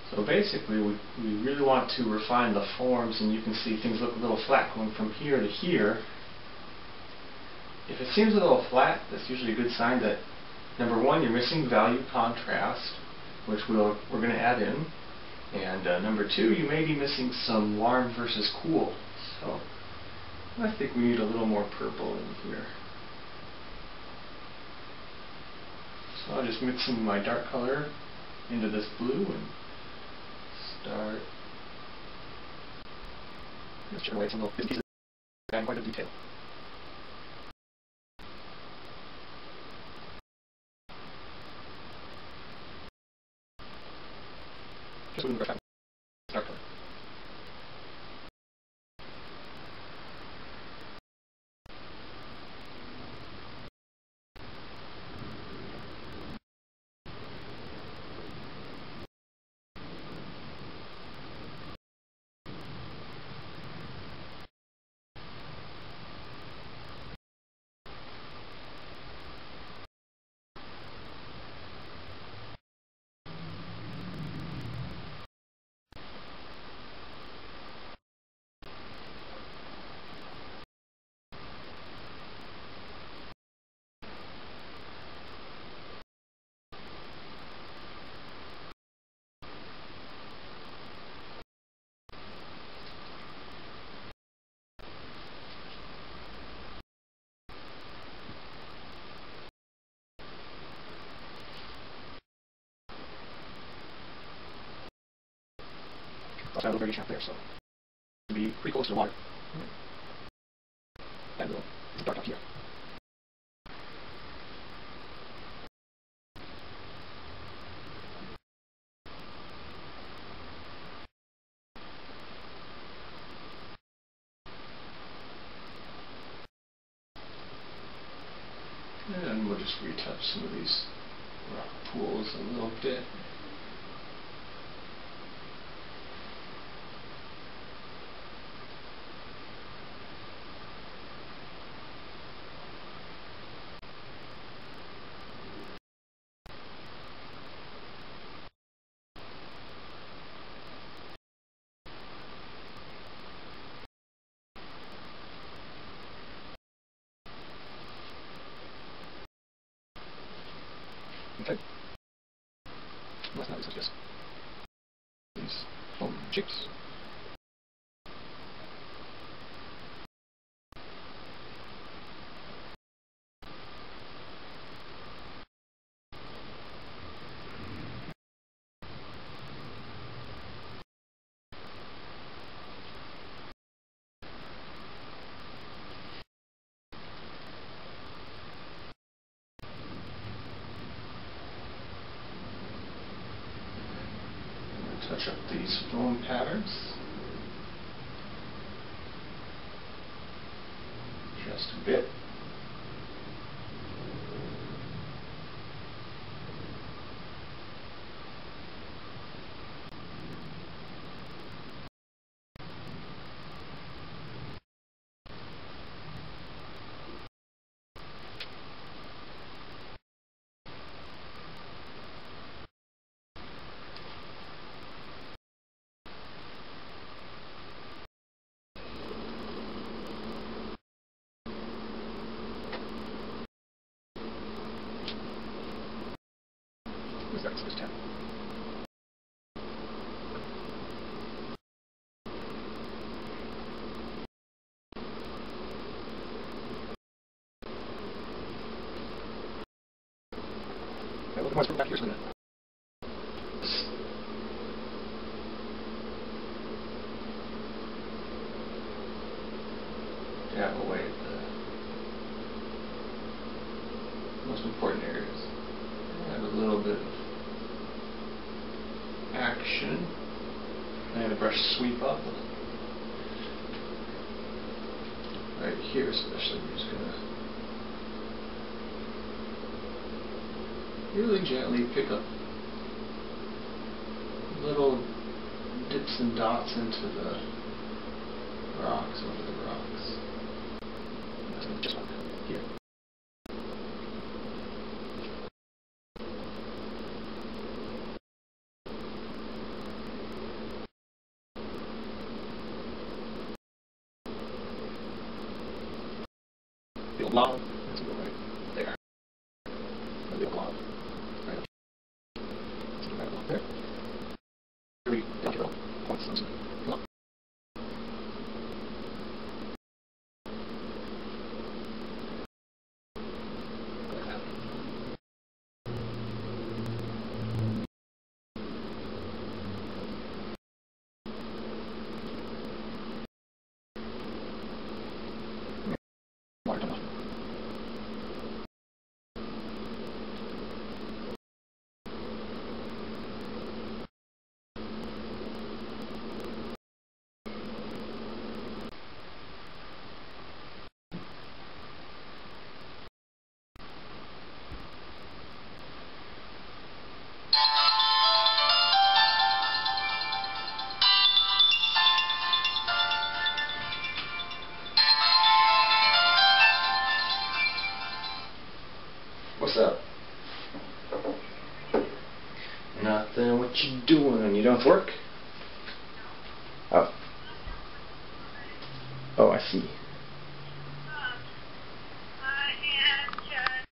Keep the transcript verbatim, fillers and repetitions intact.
So basically, we, we really want to refine the forms, and you can see things look a little flat going from here to here. If it seems a little flat, that's usually a good sign that, number one, you're missing value contrast, which we'll, we're going to add in. And uh, number two, you may be missing some warm versus cool. So I think we need a little more purple in here. So I'll just mix some of my dark color into this blue and start. Let's chip away some little pieces and quite a detail. Just moving the brush back. Dark color. I'll add a little variation out there, so it'll be pretty close to the water. Add a little dark up here. And we'll just retouch some of these rock pools a little bit. Okay. Let's not use just these foam chips. Touch up these foam patterns just a bit. That's this tab. Okay, look at back here for a minute. Dab away the most important areas. Add a little bit of action. And the brush sweep up. Right here especially, we're just gonna really gently pick up little dips and dots into the rocks, over the rocks. Just like here. a blob. Let's go right there. There'll be a blob. Right. Let's go right along there. Here we go. Here we go. Points. Come on. Water come off. What's up? Nothing. What you doing? You don't work? Oh. Oh, I see.